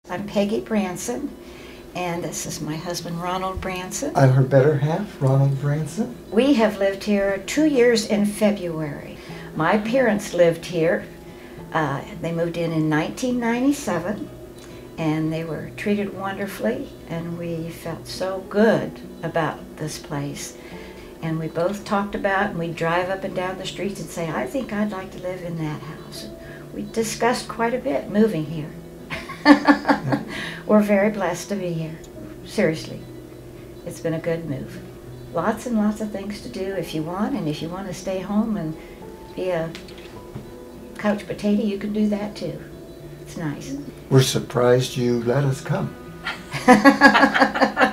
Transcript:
I'm Peggy Branson, and this is my husband Ronald Branson. I'm her better half, Ronald Branson. We have lived here 2 years in February. My parents lived here. They moved in 1997, and they were treated wonderfully, and we felt so good about this place. And we both talked about, and we'd drive up and down the streets and say, I think I'd like to live in that house. We discussed quite a bit moving here. We're very blessed to be here. Seriously, it's been a good move. Lots and lots of things to do if you want, and if you want to stay home and be a couch potato, you can do that too. It's nice. We're surprised you let us come.